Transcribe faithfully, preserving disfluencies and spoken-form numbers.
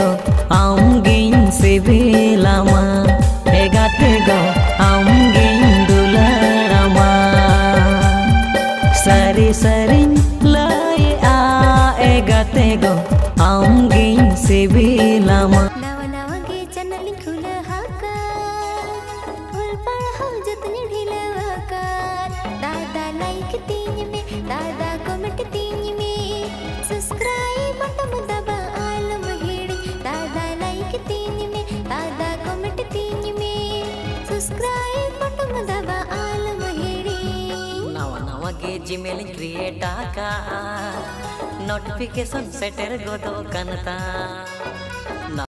गो आम गिन सिबिलामा ए गाते गो आम गिन दुलारामा सारी सारी लाई आ ए गाते गो आम गिन सिबिलामा नावा नावा गे चैनल खुला हाकार उल पढ़ाओ जतने ढीला वाकार दादा लाइक तीन में दादा कमेंट तीन में सब्सक्राइब बटन दबा आलम हेड़ी दादा लाइक तीन में दादा कमेंट तीन में सब्सक्राइब बटन दबा आलम हेड़ी नावा नावा गे जीमेल क्रिएट आका नोटिफिकेशन सेटर गोदो कनता।